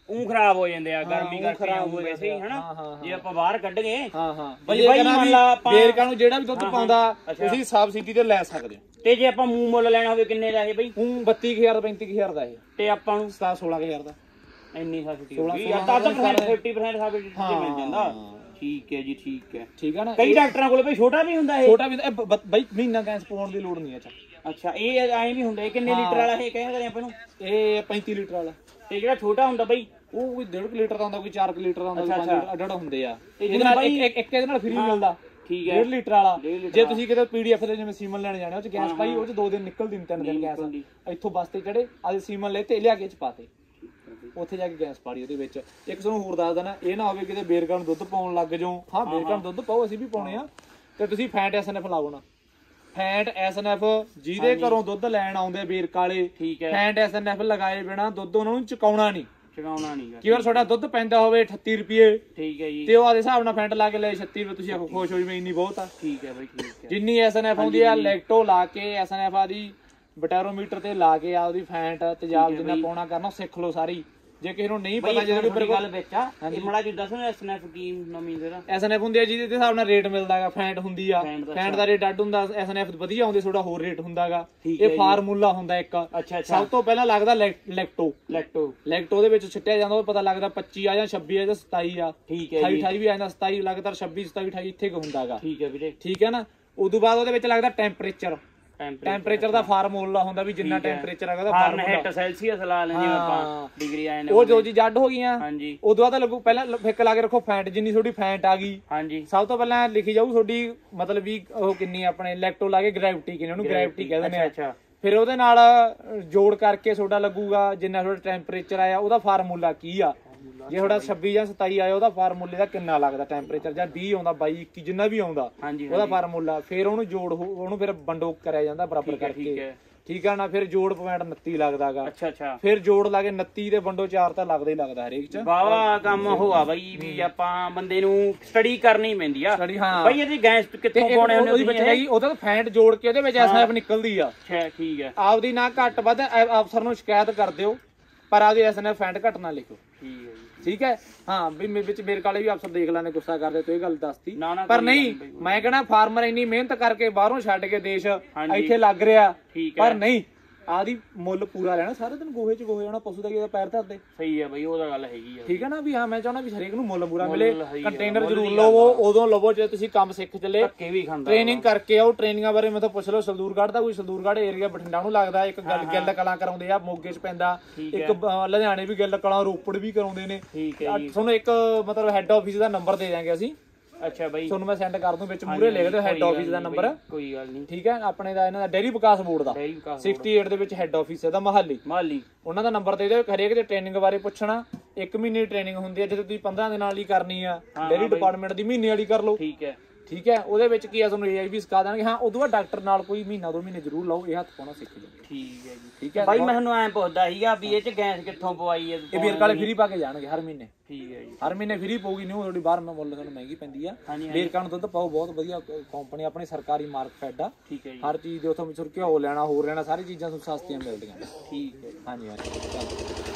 ਉਹ ਖਰਾਬ ਹੋ ਜਾਂਦੇ ਆ ਗਰਮੀ ਊਂ ਕਰਕੇ ਖਰਾਬ ਹੋ ਹੋ ਵੈਸੇ ਹੀ ਜਾਂਦੇ ਆ। ਹਨਾ ਹਾਂ, ਹਾਂ, ਜੇ ਆਪਾਂ ਬਾਹਰ ਕੱਢ ਗਏ ਹਾਂ ਹਾਂ ਬਈ ਬਈ ਬਾਈ ਮੰਨ ਲਾ ਆਪਾਂ ਬੇਰਕਾਂ ਨੂੰ ਜਿਹੜਾ ਵੀ ਦੁੱਧ ਹਾਂ, ਹਾਂ, ਪਾਉਂਦਾ ਅੱਛਾ। ਤੁਸੀਂ ਸਬਸਿਡੀ ਤੇ ਲੈ ਸਕਦੇ ਹੋ। ਤੇ ਜੇ ਆਪਾਂ ਮੂੰਹ ਮੁੱਲ ਲੈਣਾ ਹੋਵੇ ਕਿੰਨੇ ਦਾ ਇਹ ਬਈ ਉਹ ਬੱਤੀ ਕੁ ਹਜ਼ਾਰ ਪੈਂਤੀ ਕੁ ਹਜ਼ਾਰ ਦਾ ਇਹ ਤੇ ਆਪਾਂ ਨੂੰ ਸਤਾਰਾਂ ਸੋਲਾਂ ਕੁ ਹਜ਼ਾਰ ਦਾ ਇੰਨੀ ਸਬਸਿਡੀ ਸੋਲਾਂ- ਹੋਗੀ ਸੋਲਾਂ ਤਾਂ ਤਾਂ ਦਾ ਫਿਫਟੀ ਪਰਸੈਂਟ ਸਬਸਿਡੀ ਤੇ ਹਾਂ। ਮਿਲ ਜਾਂਦਾ ਠੀਕ ਹੈ ਜੀ ਠੀਕ ਹੈ ਠੀਕ ਹੈ ਨਾ। ਕਈ ਡਾਕਟਰਾਂ ਕੋਲ ਬਈ ਛੋਟਾ ਵੀ ਹੁੰਦਾ ਇਹ ਛੋਟਾ ਵੀ ਇਹ ਬ- ਬ- ਬਈ ਮਹੀਨਾ ਗੈਸ ਪਾਉਣ ਦੀ ਲੋੜ ਨਹੀਂ ਹੈ। ਅੱਛਾ ਅੱਛਾ ਇਹ ਐਂ ਵੀ ਹੁੰਦਾ ਇਹ ਕਿੰਨੇ ਲੀਟਰ ਵਾਲਾ ਇਹ ਕਹਿੰਦੇ ਆਪਾਂ ਨੂੰ ਇਹ ਪੈਂਤੀ ਲੀਟਰ ਵਾਲਾ ਤੇ ਜਿਹੜਾ ਛੋਟਾ ਹੁੰਦਾ ਬਈ ਉਹ ਕੋਈ ਡੇਢ ਲੀਟਰ ਦਾ ਹੁੰਦਾ ਕੋਈ ਚਾਰ ਲੀਟਰ ਦਾ ਹੁੰਦਾ ਕੋਈ ਅੱਛਾ, ਪੰਜ ਅੱਛਾ। ਲੀਟਰ ਅੱਡ ਹੁੰਦੇ ਆ। ਤੇ ਇਹਦੇ ਜਿਹਦੇ ਨਾਲ ਬਾਈ- ਇੱਕ ਇੱਕ ਇਹਦੇ ਨਾਲ ਫ੍ਰੀ ਮਿਲਦਾ ਠੀਕ ਹੈ ਡੇਢ ਲੀਟਰ ਵਾਲਾ। ਡੇਢ ਲੀਟਰ ਜੇ ਵਾਲਾ। ਤੁਸੀਂ ਕਿਤੇ ਪੀਡੀਐਫ ਦੇ ਜਿਵੇਂ ਸੀਮਨ ਲੈਣ ਜਾਣੇ ਉਹ ਚ ਗੈਸ ਹਾਂ, ਪਾਈ ਉਹ ਚ ਦੋ ਦਿਨ ਨਿਕਲਦੀ ਨਹੀਂ ਤਿੰਨ ਦਿਨ ਗੈਸ ਨਿਕਲਦੀ। ਇੱਥੋਂ ਬੱਸ ਤੇ ਚੜੇ ਅੱਜ ਸੀਮਨ ਲੈ ਤੇ ਲਿਆ ਕੇ ਚ ਪਾਤੇ ਉੱਥੇ ਜਾ ਕੇ ਗੈਸ ਪਾੜੀ ਉਹਦੇ ਵਿੱਚ। ਇੱਕ ਤੁਹਾਨੂੰ ਹੋਰ ਦੱਸ ਦੇਣਾ ਇਹ ਨਾ ਹੋਵੇ ਕਿਤੇ ਬੇਰਕਾਂ ਨੂੰ ਦੁੱਧ ਪਾਉਣ ਲੱਗ ਜਾਓ। ਹਾਂ ਬੇਰਕਾਂ ਨੂੰ ਦੁੱਧ ਪਾਓ ਅਸੀਂ ਵੀ ਪਾਉਣੇ ਆ ਤੇ ਤੁਸੀਂ ਫੈਟ ਐਸਐਨਐਫ ਲਾਓ ਨਾ। ਫੈਟ ਐਸਐਨਐਫ ਜਿਹਦੇ ਘਰੋਂ ਦੁੱਧ ਲੈਣ ਆਉਂਦੇ ਬੇਰਕ ਵਾਲੇ ਠੀਕ ਹੈ ਫੈਟ ਐਸਐਨਐਫ ਲਗਾਏ ਬਿਨਾ ਦੁੱਧ ਉਹਨਾਂ ਨੂੰ ਚੁਕਾਉਣਾ ਨਹੀਂ। ਚਗਾਉਣਾ ਨਹੀਂ ਕਈ ਵਾਰ ਤੁਹਾਡਾ ਦੁੱਧ ਪੈਂਦਾ ਹੋਵੇ ਅਠੱਤੀ ਰੁਪਏ ਠੀਕ ਹੈ ਜੀ ਤੇ ਉਹ ਆਦੇ ਹਿਸਾਬ ਨਾਲ ਫੈਂਟ ਲਾ ਕੇ ਲੈ ਛੱਤੀ ਰੁਪਏ ਤੁਸੀਂ ਆਖੋ ਖੁਸ਼ ਹੋ ਜਵੇਂ ਇੰਨੀ ਬਹੁਤ ਆ। ਠੀਕ ਹੈ ਬਈ ਠੀਕ ਹੈ ਜਿੰਨੀ ਐਸਐਨਐਫ ਆਉਂਦੀ ਆ ਲੈਕਟੋ ਲਾ ਕੇ ਐਸਐਨਐਫ ਆ ਦੀ ਬਟੈਰੋਮੀਟਰ ਤੇ ਲਾ ਕੇ ਆ ਉਹਦੀ ਫੈਂਟ ਤੇਜ਼ਾਬ ਜਿੰਨਾ ਪਾਉਣਾ ਕਰਨਾ ਸਿੱਖ ਲਓ ਸਾਰੀ। ਜੇ ਕਿਸੇ ਨੂੰ ਨਹੀਂ ਪਤਾ ਜਦੋਂ ਕੋਈ ਗੱਲ ਵਿੱਚ ਆ ਇਹ ਮੜਾ ਜੀ ਦੱਸੋ ਐਸਐਨਐਫ ਕੀ ਨਵੀਂ ਜਿਹੜਾ ਐਸਐਨਐਫ ਹੁੰਦੀ ਆ ਜਿਹਦੇ ਹਿਸਾਬ ਨਾਲ ਰੇਟ ਮਿਲਦਾਗਾ। ਫੈਂਟ ਹੁੰਦੀ ਆ ਫੈਂਟ ਦਾ ਰੇਟ ਅੱਡ ਹੁੰਦਾ ਐਸਐਨਐਫ ਵਧੀਆ ਆਉਂਦੇ ਥੋੜਾ ਹੋਰ ਰੇਟ ਹੁੰਦਾਗਾ। ਇਹ ਫਾਰਮੂਲਾ ਹੁੰਦਾ ਇੱਕ। ਅੱਛਾ ਅੱਛਾ ਸਭ ਤੋਂ ਪਹਿਲਾਂ ਲੱਗਦਾ ਲੈਕਟੋ ਲੈਕਟੋ ਲੈਕਟੋ ਦੇ ਵਿੱਚ ਛਿੱਟਿਆ ਜਾਂਦਾ ਉਹ ਪਤਾ ਲੱਗਦਾ ਪੱਚੀ ਆ ਜਾਂ ਛੱਬੀ ਆ ਜਾਂ ਸਤਾਈ ਆ। ਠੀਕ ਹੈ ਅਠਾਈ ਜੀ ਅਠਾਈ ਵੀ ਆ ਜਾਂਦਾ ਸਤਾਈ ਲਗਾਤਾਰ ਛੱਬੀ ਸਤਾਈ ਅਠਾਈ ਇੱਥੇ ਕੁ ਹੁੰਦਾਗਾ। ਠੀਕ ਹੈ ਵੀਰੇ ਠੀਕ ਹੈ ਨਾ। ਉਦੋਂ ਬਾਅਦ ਉਹਦੇ ਵਿੱਚ ਲੱਗਦਾ ਟੈਂਪਰੇਚਰ ਟੈਂਪਰੇਚਰ ਦਾ ਫਾਰਮੂਲਾ ਹੁੰਦਾ ਵੀ ਜਿੰਨਾ ਟੈਂਪਰੇਚਰ ਹੈਗਾ ਉਹਦਾ ਫਾਰਨਹਾਈਟ ਸੈਲਸੀਅਸ ਲਾ ਲੈਂਦੇ ਆਪਾਂ ਡਿਗਰੀ ਆਏ ਨੇ ਉਹ ਜੋ ਜੀ ਜੱਡ ਹੋ ਗਈਆਂ। ਹਾਂਜੀ ਉਦੋਂ ਬਾਅਦ ਲੱਗੂ ਪਹਿਲਾਂ ਫਿੱਕ ਲਾ ਕੇ ਰੱਖੋ ਫੈਂਟ ਜਿੰਨੀ ਤੁਹਾਡੀ ਫੈਂਟ ਆ ਗਈ। ਹਾਂਜੀ ਸਭ ਤੋਂ ਪਹਿਲਾਂ ਲਿਖੀ ਜਾਊ ਤੁਹਾਡੀ ਮਤਲਬ ਵੀ ਉਹ ਕਿੰਨੀ ਆਪਣੇ ਇਲੈਕਟ੍ਰੋ ਲਾ ਕੇ ਗ੍ਰੈਵਿਟੀ ਕਿੰਨੀ ਉਹਨੂੰ ਗ੍ਰੈਵਿਟੀ ਕਹਿੰਦੇ ਨੇ। ਅੱਛਾ ਫਿਰ ਉਹਦੇ ਨਾਲ ਜੋੜ ਕਰਕੇ ਤੁਹਾਡਾ ਲੱਗੂਗਾ ਜਿੰਨਾ ਤੁਹਾਡਾ ਟੈਂਪਰੇਚਰ ਆਇਆ ਉਹਦਾ ਫਾਰਮੂਲਾ ਕੀ ਆ। ਜੇ ਤੁਹਾਡਾ ਛੱਬੀ ਜਾਂ ਸਤਾਈ ਆਇਆ ਉਹਦਾ ਫਾਰਮੂਲੇ ਦਾ ਕਿੰਨਾ ਲੱਗਦਾ ਟੈਂਪਰੇਚਰ ਜਾਂ ਵੀਹ ਆਉਂਦਾ ਬਾਈ ਇੱਕੀ ਜਿੰਨਾ ਵੀ ਆਉਂਦਾ ਉਹਦਾ ਫਾਰਮੂਲਾ। ਫਿਰ ਉਹਨੂੰ ਜੋੜ ਉਹਨੂੰ ਫਿਰ ਵੰਡੋ ਕਰਿਆ ਜਾਂਦਾ ਬਰਾਬਰ ਕਰਕੇ। ਠੀਕ ਆ ਨਾ। ਫਿਰ ਜੋੜ ਪੁਆਇੰਟ ਉਨੱਤੀ ਲੱਗਦਾਗਾ। ਅੱਛਾ ਅੱਛਾ ਫਿਰ ਜੋੜ ਲਾ ਕੇ ਉਨੱਤੀ ਤੇ ਵੰਡੋ ਚਾਰ ਤਾਂ ਲੱਗਦਾ ਹੀ ਲੱਗਦਾ ਹਰੇਕ ਚ। ਵਾਵਾ ਕੰਮ ਹੋਆ ਬਈ ਵੀ ਆਪਾਂ ਬੰਦੇ ਨੂੰ ਸਟੱਡੀ ਕਰਨੀ ਪੈਂਦੀ ਆ ਸਟੱਡੀ ਹਾਂ ਬਈ ਇਹਦੀ ਗੈਸ ਕਿੱਥੋਂ ਪਾਉਣੇ ਹੁੰਦੇ ਉਹਦੀ ਵਿੱਚ ਹੈਗੀ ਉਹਦਾ ਤਾਂ ਫੈਂਟ ਜੋੜ ਕੇ ਉਹਦੇ ਵਿੱਚ ਐਸਐਫ ਨਿਕਲਦੀ ਆ। ਅੱਛਾ ਠੀਕ ਹੈ ਆਪਦੀ ਨਾ ਘੱਟ ਵੱਧ ਅਫਸਰ ਨੂੰ ਸ਼ਿਕਾਇਤ ਕਰ ਦਿਓ ਪਰ ਆਪਦੀ ਐਸਐਫ ਫੈਂਟ ਘੱਟ ਨਾ ਲਿਖੋ। ਠੀਕ ਹੈ ਜੀ ਠੀਕ ਹੈ ਹਾਂ ਵੀ ਮੇ ਵਿੱਚ ਮੇਰੇ ਕਾਲੇ ਵੀ ਅਫਸਰ ਦੇਖ ਲੈਣੇ ਗੁੱਸਾ ਕਰਦੇ ਤੂੰ ਇਹ ਗੱਲ ਦੱਸਤੀ ਨਾ ਨਾ ਪਰ ਨਹੀਂ ਮੈਂ ਕਹਿਣਾ ਫਾਰਮਰ ਇੰਨੀ ਮਿਹਨਤ ਕਰਕੇ ਬਾਹਰੋਂ ਛੱਡ ਕੇ ਦੇਸ਼ ਇੱਥੇ ਲੱਗ ਰਿਹਾ ਪਰ ਨਹੀਂ ਆਦੀ ਮੁੱਲ ਪੂਰਾ ਲੈਣਾ। ਸਾਰਾ ਦਿਨ ਗੋਹੇ ਚ ਗੋਹੇ ਆਉਣਾ ਪਸ਼ੂ ਦਾ ਕੀ ਪੈਰ ਧਰਦੇ। ਸਹੀ ਹੈ ਬਈ ਉਹਦਾ ਗੱਲ ਹੈਗੀ ਆ। ਠੀਕ ਹੈ ਨਾ ਵੀ ਹਾਂ ਮੈਂ ਚਾਹੁੰਦਾ ਵੀ ਹਰੇਕ ਨੂੰ ਮੁੱਲ ਪੂਰਾ ਮਿਲੇ। ਕੰਟੇਨਰ ਜ਼ਰੂਰ ਲਵੋ ਉਦੋਂ ਲਵੋ ਜੇ ਤੁਸੀਂ ਕੰਮ ਸਿੱਖ ਚੱਲੇ ਧੱਕੇ ਵੀ ਖਾਂਦਾ ਟ੍ਰੇਨਿੰਗ ਕਰਕੇ ਆਓ। ਟ੍ਰੇਨਿੰਗਾਂ ਬਾਰੇ ਮੈਂ ਤਾਂ ਪੁੱਛ ਲਓ ਸਲਦੂਰਗੜ੍ਹ ਦਾ ਕੋਈ ਸਲਦੂਰਗੜ੍ਹ ਏਰੀਆ ਬਠਿੰਡਾ ਨੂੰ ਲੱਗਦਾ ਇੱਕ ਗੱਲ ਗਿੱਲ ਕਲਾਂ ਕਰਾਉਂਦੇ ਆ ਮੋਗੇ ਚ ਪੈਂਦਾ ਇੱਕ ਲੁਧਿਆਣੇ ਵੀ ਗਿੱਲ ਕਲਾਂ ਰੋਪੜ ਵੀ ਕਰਾਉਂਦੇ ਨੇ। ਠੀਕ ਹੈ ਜੀ ਤੁਹਾਨੂੰ ਇੱਕ ਮਤਲਬ ਹੈੱਡ ਆਫਿਸ ਦਾ ਨੰਬਰ ਦੇ ਦਾਂਗੇ ਅਸੀਂ। ਅੱਛਾ ਬਾਈ ਤੁਹਾਨੂੰ ਮੈਂ ਸੈਂਡ ਕਰ ਦੂੰ ਵਿੱਚ ਮੂਰੇ ਲਿਖ ਦਿਓ ਹੈੱਡ ਆਫਿਸ ਦਾ ਨੰਬਰ। ਕੋਈ ਗੱਲ ਨਹੀਂ ਠੀਕ ਹੈ ਆਪਣੇ ਦਾ ਇਹਨਾਂ ਦਾ ਡੇਅਰੀ ਵਿਕਾਸ ਬੋਰਡ ਦਾ ਅਠਾਸੀ ਦੇ ਵਿੱਚ ਹੈੱਡ ਆਫਿਸ ਇਹਦਾ ਮਹਾਲੀ ਮਹਾਲੀ ਉਹਨਾਂ ਦਾ ਨੰਬਰ ਦੇ ਦਿਓ। ਹਰੇਕ ਦੇ ਟ੍ਰੇਨਿੰਗ ਬਾਰੇ ਪੁੱਛਣਾ। ਇੱਕ ਮਹੀਨੇ ਦੀ ਟ੍ਰੇਨਿੰਗ ਹੁੰਦੀ ਹੈ ਜੇ ਤੁਸੀਂ ਪੰਦਰਾਂ ਦਿਨਾਂ ਵਾਲੀ ਕਰਨੀ ਆ ਡੇਅਰੀ ਡਿਪਾਰਟਮੈਂਟ ਦੀ ਮਹੀਨੇ ਵਾਲੀ ਕਰ ਲਓ। ਠੀਕ ਹੈ ਠੀਕ ਹੈ ਉਹਦੇ ਵਿੱਚ ਕੀ ਆ ਤੁਹਾਨੂੰ ਏਆਈ ਵੀ ਸਿਖਾ ਦੇਣਗੇ। ਹਾਂ ਉਦੋਂ ਬਾਅਦ ਡਾਕਟਰ ਨਾਲ ਕੋਈ ਮਹੀਨਾ ਦੋ ਮਹੀਨੇ ਜ਼ਰੂਰ ਲਾਓ ਇਹ ਹੱਥ ਪਾਉਣਾ ਸਿੱਖ ਜਾਓ। ਠੀਕ ਹੈ ਜੀ ਠੀਕ ਹੈ ਬਾਈ ਮੈਂ ਤੁਹਾਨੂੰ ਐਂ ਪੁੱਛਦਾ ਸੀਗਾ ਵੀ ਇਹ ਚ ਗੈਸ ਕਿੱਥੋਂ ਪਵਾਈ ਹੈ ਇਹ ਵੀਰ ਕਾਲੇ ਫ੍ਰੀ ਪਾ ਕੇ ਜਾਣਗੇ ਹਰ ਮਹੀਨੇ। ਠੀਕ ਹੈ ਜੀ ਹਰ ਮਹੀਨੇ ਫ੍ਰੀ ਪਊਗੀ ਨਹੀਂ ਤੁਹਾਡੀ ਬਾਹਰ ਮੈਂ ਮੁੱਲ ਤੁਹਾਨੂੰ ਮਹਿੰਗੀ ਪੈਂਦੀ ਆ। ਵੀਰਕਾਂ ਨੂੰ ਦੁੱਧ ਪਾਓ ਬਹੁਤ ਵਧੀਆ ਕੰਪਨੀ ਆਪਣੀ ਸਰਕਾਰੀ ਮਾਰਕ ਫੈਡ ਆ। ਠੀਕ ਹੈ ਜੀ ਹਰ ਚੀਜ਼ ਦੇ ਉੱਥੋਂ ਮਿਸਰ ਘਿਓ ਲੈਣਾ ਹੋਰ ਲੈਣਾ ਸਾਰੀ ਚੀਜ਼ਾਂ ਤੁਹਾਨੂੰ ਸਸਤੀਆਂ ਮਿਲਦੀਆਂ। ਠੀਕ ਹੈ ਹਾਂਜੀ ਹਾਂਜੀ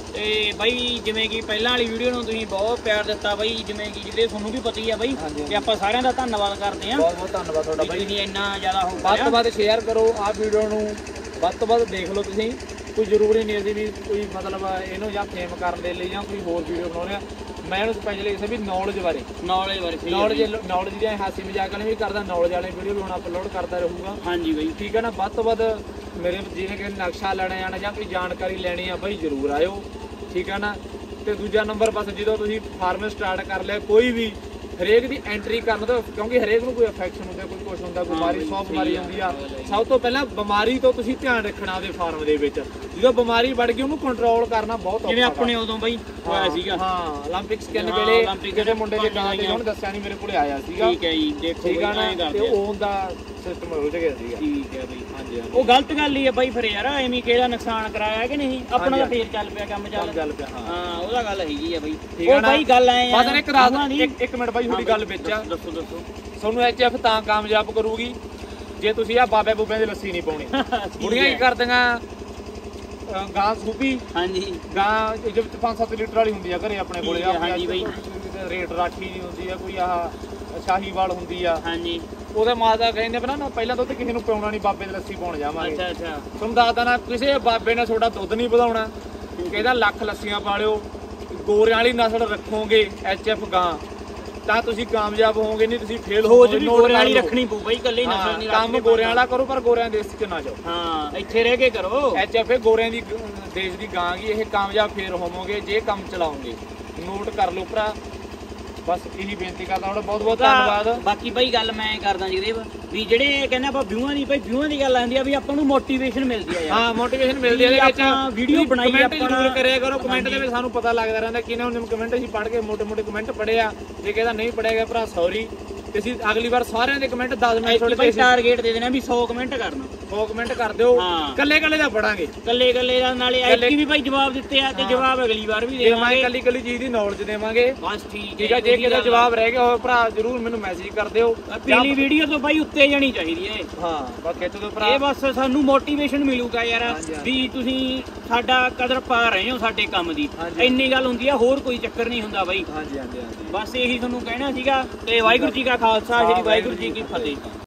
ਤੇ ਬਾਈ ਜਿਵੇਂ ਕਿ ਪਹਿਲਾਂ ਵਾਲੀ ਵੀਡੀਓ ਨੂੰ ਤੁਸੀਂ ਬਹੁਤ ਪਿਆਰ ਦਿੱਤਾ ਬਾਈ ਜਿਵੇਂ ਕਿ ਜਿਹਦੇ ਤੁਹਾਨੂੰ ਵੀ ਪਤਾ ਹੀ ਆ ਬਾਈ ਤੇ ਆਪਾਂ ਸਾਰਿਆਂ ਦਾ ਧੰਨਵਾਦ ਕਰਦੇ ਆ। ਬਹੁਤ ਬਹੁਤ ਧੰਨਵਾਦ ਤੁਹਾਡਾ ਬਾਈ। ਤੁਸੀਂ ਇੰਨਾ ਜ਼ਿਆਦਾ ਹੋ ਵੱਧ ਤੋਂ ਵੱਧ ਸ਼ੇਅਰ ਕਰੋ ਆਹ ਵੀਡੀਓ ਨੂੰ ਵੱਧ ਤੋਂ ਵੱਧ ਦੇਖ ਲਓ ਤੁਸੀਂ। ਕੋਈ ਜ਼ਰੂਰੀ ਨਹੀਂ ਅਸੀਂ ਵੀ ਕੋਈ ਮਤਲਬ ਇਹਨੂੰ ਜਾਂ ਫੇਮ ਕਰਨ ਦੇ ਲਈ ਜਾਂ ਕੋਈ ਹੋਰ ਵੀਡੀਓ ਬਣਾਉਣੇ ਆ। ਮੈਂ ਇਹਨੂੰ ਸਪੈਸ਼ਲੀ ਕਿਸੇ ਵੀ ਨੌਲੇਜ ਬਾਰੇ ਨੌਲੇਜ ਬਾਰੇ ਨੌਲੇਜ ਨੌਲੇਜ ਦੀਆਂ ਹਾਸੀ ਮਜ਼ਾਕ ਵਾਲੇ ਵੀ ਕਰਦਾ ਨੌਲੇਜ ਵਾਲੇ ਵੀਡੀਓ ਵੀ ਹੁਣ ਅਪਲੋਡ ਕਰਦਾ ਰਹੂਗਾ। ਹਾਂਜੀ ਬਾਈ ਠੀਕ ਹੈ ਨਾ। ਵੱਧ ਤੋਂ ਵੱਧ ਮੇਰੇ ਜਿਵੇਂ ਕਿ ਨਕਸ਼ਾ ਲੈਣਾ ਜਾਣਾ ਜਾਂ ਕੋਈ ਜਾਣਕਾਰੀ ਲੈਣੀ ਆ ਬਾਈ ਜ਼ਰੂਰ ਆਇਓ। ਠੀਕ ਹੈ ਨਾ। ਤੇ ਦੂਜਾ ਨੰਬਰ ਬਸ ਜਦੋਂ ਤੁਸੀਂ ਫਾਰਮ ਸਟਾਰਟ ਕਰ ਲਿਆ ਕੋਈ ਵੀ ਹਰੇਕ ਦੀ ਐਂਟਰੀ ਕਰਨ ਤੋਂ ਕਿਉਂਕਿ ਹਰੇਕ ਨੂੰ ਕੋਈ ਇਨਫੈਕਸ਼ਨ ਹੁੰਦਾ ਕੋਈ ਕੁਝ ਹੁੰਦਾ ਬਿਮਾਰੀ ਸੌ ਬਿਮਾਰੀ ਹੁੰਦੀ ਆ। ਸਭ ਤੋਂ ਪਹਿਲਾਂ ਬਿਮਾਰੀ ਤੋਂ ਤੁਸੀਂ ਧਿਆਨ ਰੱਖਣਾ ਉਹਦੇ ਫਾਰਮ ਦੇ ਵਿੱਚ। ਜਦੋਂ ਬਿਮਾਰੀ ਵੱਧ ਗਈ ਉਹਨੂੰ ਕੰਟਰੋਲ ਕਰਨਾ ਬਹੁਤ ਔਖਾ। ਜਿਵੇਂ ਆਪਣੇ ਉਦੋਂ ਬਾਈ ਹੋਇਆ ਸੀਗਾ ਹਾਂ 올림픽 ਸਕਿਨ ਵੇਲੇ ਜਿਹੜੇ ਮੁੰਡੇ ਦੇ ਨਾਂ ਤੇ ਉਹਨੂੰ ਦੱਸਿਆ ਨਹੀਂ ਮੇਰੇ ਕੋਲੇ ਆਇਆ ਸੀਗਾ। ਠੀਕ ਹੈ ਜੀ ਦੇਖੋ ਠੀਕ ਆ ਨਾ। ਤੇ ਉਹ ਦਾ ਸਿਸਟਮ ਹੋ ਗਿਆ ਸੀਗਾ। ਠੀਕ ਹੈ ਬਾਈ ਹਾਂਜੀ ਉਹ ਗਲਤ ਗੱਲ ਹੀ ਹੈ ਬਾਈ ਫਿਰ ਯਾਰ ਐਵੇਂ ਕਿਹਦਾ ਨੁਕਸਾਨ ਕਰਾਇਆ ਕਿ ਨਹੀਂ ਆਪਣਾ ਤਾਂ ਫੇਰ ਚੱਲ ਪਿਆ ਕੰਮ ਚੱਲ ਚੱਲ ਪਿਆ ਹਾਂ ਉਹਦਾ ਗੱਲ ਹੈਗੀ ਆ ਬਾਈ। ਉਹ ਬਾਈ ਗੱਲ ਐ ਬਸ ਇੱਕ ਰਾਤ ਇੱਕ ਇੱਕ ਮਿੰਟ ਬਾਈ ਥੋੜੀ ਗੱਲ ਵਿੱਚ ਆ। ਦੱਸੋ ਦੱਸੋ ਤੁਹਾਨੂੰ ਐਚ ਐਫ ਤਾਂ ਕਾਮਯਾਬ ਕਰੂਗੀ ਜੇ ਤੁਸੀਂ ਆ ਬਾਬੇ ਬੂਬਿਆਂ ਦੀ ਲੱਸੀ ਨਹੀਂ ਪਾਉਣੀ। ਬੁੜੀਆਂ ਕੀ ਕਰਦੀਆਂ ਅ, ਗਾਂ ਸੂਪੀ ਹਾਂਜੀ ਗਾਂ ਇਹਦੇ ਵਿੱਚ ਪੰਜ ਸੱਤ ਲੀਟਰ ਵਾਲੀ ਹੁੰਦੀ ਆ ਘਰੇ ਆਪਣੇ ਕੋਲੇ। ਠੀਕ ਹੈ, ਹਾਂਜੀ ਬਾਈ। ਰੇਟ ਰਾਠੀ ਦੀ ਹੁੰਦੀ ਆ, ਕੋਈ ਆਹ ਸ਼ਾਹੀਵਾਲ ਹੁੰਦੀ ਆ। ਹਾਂਜੀ ਉਹਦੇ ਮਾਤਾ ਕਹਿੰਦੇ ਬਣਾ ਨਾ ਪਹਿਲਾਂ ਦੁੱਧ ਕਿਸੇ ਨੂੰ ਪਿਉਣਾ ਨਹੀਂ, ਬਾਬੇ ਦੀ ਲੱਸੀ ਪਾਉਣ ਜਾਵਾਂਗੇ। ਅੱਛਾ ਅੱਛਾ ਤੁਹਾਨੂੰ ਦੱਸਦਾ ਨਾ, ਕਿਸੇ ਬਾਬੇ ਨੇ ਤੁਹਾਡਾ ਦੁੱਧ ਨਹੀਂ ਵਧਾਉਣਾ, ਕਹਿੰਦਾ ਲੱਖ ਲੱਸੀਆਂ ਪਾ ਲਿਓ, ਗੋਰਿਆਂ ਵਾਲੀ ਨਸਲ ਰੱਖੋਗੇ ਐਚ ਐਫ ਗਾਂ ਤਾਂ ਤੁਸੀਂ ਕਾਮਯਾਬ ਹੋਵੋਗੇ, ਨਹੀਂ ਤੁਸੀਂ ਫੇਲ ਖੋਜ ਹੋਵੋਗੇ। ਵੀ ਗੋਰਿਆਂ ਵਾਲੀ ਰੱਖਣੀ ਪਊ ਬਾਈ, ਇਕੱਲੇ ਹਾਂ, ਨਸਲ ਨਹੀਂ ਕੰਮ ਰੱਖਣੀ। ਗੋਰਿਆਂ ਵਾਲਾ ਕਰੋ ਪਰ ਗੋਰਿਆਂ ਦੇ ਦੇਸ਼ 'ਚ ਨਾ ਜਾਓ। ਹਾਂ ਇੱਥੇ ਰਹਿ ਕੇ ਕਰੋ। ਐਚ ਐਫ ਗੋਰਿਆਂ ਦੀ ਗ- ਦੇਸ਼ ਦੀ ਗਾਂ ਗੀ, ਇਹ ਕਾਮਯਾਬ ਫੇਰ ਹੋਵੋਗੇ ਜੇ ਕੰਮ ਚਲਾਓਗੇ। ਨੋਟ ਕਰ ਲਓ ਭਰਾ, ਬਸ ਇਹੀ ਬੇਨਤੀ ਕਰਦਾ ਹੁਣ। ਬਹੁਤ ਬਹੁਤ ਧੰਨਵਾਦ। ਬਾਕੀ ਬਾਈ ਗੱਲ ਮੈਂ ਕਰਦਾ ਜਗਦੇਵ ਵੀ ਜਿਹੜੇ ਕਹਿੰਦੇ ਆਪਾਂ ਵਿਊਆਂ ਦੀ, ਭਾਈ ਵਿਊਆਂ ਦੀ ਗੱਲ ਆਉਂਦੀ ਆ ਵੀ ਆਪਾਂ ਨੂੰ ਮੋਟੀਵੇਸ਼ਨ ਮਿਲਦੀ ਆ ਯਾਰ। ਹਾਂ ਮੋਟੀਵੇਸ਼ਨ ਮਿਲਦੀ ਹੈ। ਇਹਦੇ ਵਿੱਚ ਆਪਾਂ ਵੀਡੀਓ ਬਣਾਈ ਕਮੈਂਟ ਆਪਾਂ ਜ਼ਰੂਰ ਕਰਿਆ ਕਰੋ। ਕਮੈਂਟ ਦੇ ਵਿੱਚ ਸਾਨੂੰ ਪਤਾ ਲੱਗਦਾ ਰਹਿੰਦਾ ਕਿਨੇ ਹੁਣ ਕਮੈਂਟ ਅਸੀਂ ਪੜ੍ਹ ਕੇ ਮੋਟੇ ਮੋਟੇ ਕਮੈਂਟ ਪੜ੍ਹੇ ਆ। ਜੇ ਕਿਹਦਾ ਨਹੀਂ ਪੜਿਆ ਗਿਆ ਭਰਾ ਸੌਰੀ, ਤੇ ਅਸੀਂ ਅਗਲੀ ਵਾਰ ਸਾਰਿਆਂ ਦੇ ਕਮੈਂਟ ਦਸ ਮਿੰਟ ਥੋੜੇ ਭਾਈ ਟਾਰਗੇਟ ਦੇ ਦੇਣਾ ਵੀ ਸੌ ਕਮੈਂਟ ਕਰਨਾ। ਸੌ ਕਮੈਂਟ ਕਰ ਦਿਓ, ਹਾਂ। ਕੱਲੇ ਕੱਲੇ ਦਾ ਪੜਾਂਗੇ। ਕੱਲੇ ਕੱਲੇ ਦਾ ਨਾਲੇ ਐਤਕੀ ਵੀ ਭਾਈ ਜਵਾਬ ਦਿੱਤੇ ਆ ਤੇ ਜਵਾਬ ਅਗਲੀ ਵਾਰ ਵੀ ਦੇਵਾਂਗੇ, ਦੇਵਾਂਗੇ। ਕੱਲੀ ਕੱਲੀ ਚੀਜ਼ ਦੀ ਨੌਲੇਜ ਦੇਵਾਂਗੇ। ਬਸ ਠੀਕ ਠੀਕ ਹੈ। ਜੇ ਕਿਤੇ ਜਵਾਬ ਰਹਿ ਗਿਆ ਹੋਵੇ ਭਰਾ ਜ਼ਰੂਰ ਮੈਨੂੰ ਮੈਸੇਜ ਕਰ ਦਿਓ। ਪੀਲੀ ਵੀਡੀਓ ਤੋਂ ਭਾਈ ਉੱਤੇ ਜਾਣੀ ਚਾਹੀਦੀ ਹੈ। ਹਾਂ ਬਸ ਖਿੱਚ ਦਿਓ ਭਰਾ। ਇਹ ਬਸ ਸਾਨੂੰ ਮੋਟੀਵੇਸ਼ਨ ਮਿਲੂਗਾ ਯਾਰ ਵੀ ਤੁਸੀਂ ਸਾਡਾ ਕਦਰ ਪਾ ਰਹੇ ਹੋ ਸਾਡੇ ਕੰਮ ਦੀ। ਹਾਂਜੀ। ਇੰਨੀ ਗੱਲ ਹੁੰਦੀ ਆ, ਹੋਰ ਕੋਈ ਚੱਕਰ ਨਹੀਂ ਹੁੰਦਾ ਬਾਈ। ਹਾਂਜੀ ਹਾਂਜੀ ਹਾਂਜੀ। ਬਸ ਇਹੀ ਤੁਹਾਨੂੰ ਕਹਿਣਾ ਸੀਗਾ। ਤੇ ਵਾਹਿਗੁਰੂ ਜੀ ਕਾ ਖਾਲਸਾ, ਸ੍ਰੀ ਵਾਹਿਗੁਰੂ ਜੀ ਕੀ ਫਤਿਹ।